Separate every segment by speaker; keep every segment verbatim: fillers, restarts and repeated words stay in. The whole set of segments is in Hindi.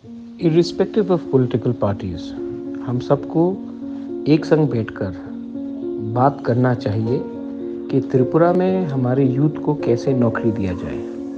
Speaker 1: इर्रिस्पेक्टिव ऑफ पॉलिटिकल पार्टीज, हम सबको एक संग बैठकर बात करना चाहिए कि त्रिपुरा में हमारे यूथ को कैसे नौकरी दिया जाए।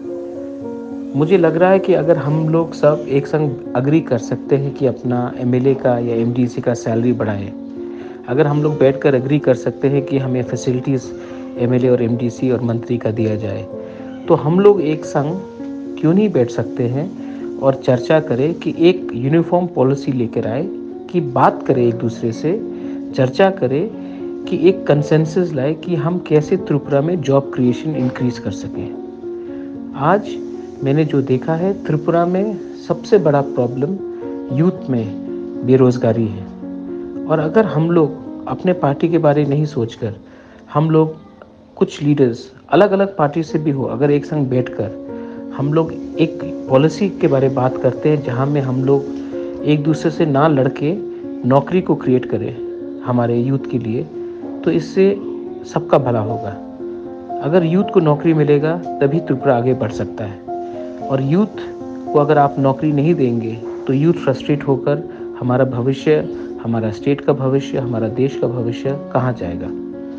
Speaker 1: मुझे लग रहा है कि अगर हम लोग सब एक संग अग्री कर सकते हैं कि अपना एमएलए का या एमडीसी का सैलरी बढ़ाएं, अगर हम लोग बैठकर अग्री कर सकते हैं कि हमें फैसिलिटीज़ एमएलए और एमडीसी और मंत्री का दिया जाए, तो हम लोग एक संग क्यों नहीं बैठ सकते हैं और चर्चा करें कि एक यूनिफॉर्म पॉलिसी लेकर आए, कि बात करें एक दूसरे से, चर्चा करें कि एक कंसेंसस लाए कि हम कैसे त्रिपुरा में जॉब क्रिएशन इंक्रीज कर सकें। आज मैंने जो देखा है, त्रिपुरा में सबसे बड़ा प्रॉब्लम यूथ में बेरोज़गारी है। और अगर हम लोग अपने पार्टी के बारे नहीं सोचकर, हम लोग कुछ लीडर्स अलग अलग पार्टी से भी हो, अगर एक संग बैठकर हम लोग एक पॉलिसी के बारे में बात करते हैं जहां में हम लोग एक दूसरे से ना लड़के नौकरी को क्रिएट करें हमारे यूथ के लिए, तो इससे सबका भला होगा। अगर यूथ को नौकरी मिलेगा तभी त्रिपुरा आगे बढ़ सकता है। और यूथ को अगर आप नौकरी नहीं देंगे तो यूथ फ्रस्ट्रेट होकर हमारा भविष्य, हमारा स्टेट का भविष्य, हमारा देश का भविष्य कहाँ जाएगा।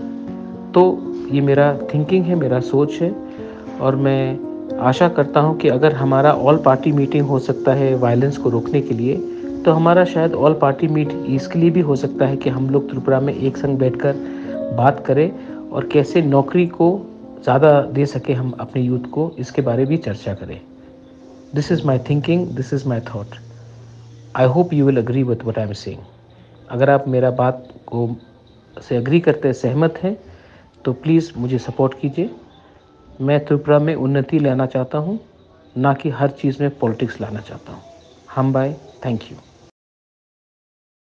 Speaker 1: तो ये मेरा थिंकिंग है, मेरा सोच है। और मैं आशा करता हूँ कि अगर हमारा ऑल पार्टी मीटिंग हो सकता है वायलेंस को रोकने के लिए, तो हमारा शायद ऑल पार्टी मीट इसके लिए भी हो सकता है कि हम लोग त्रिपुरा में एक संग बैठकर बात करें और कैसे नौकरी को ज़्यादा दे सके हम अपने यूथ को, इसके बारे में भी चर्चा करें। This is my thinking, this is my thought. I hope you will agree with what I am saying. अगर आप मेरा बात को से अग्री करते, सहमत हैं, तो प्लीज़ मुझे सपोर्ट कीजिए। मैं त्रिपुरा में उन्नति लाना चाहता हूँ, ना कि हर चीज़ में पॉलिटिक्स लाना चाहता हूँ। हम बाय, थैंक यू।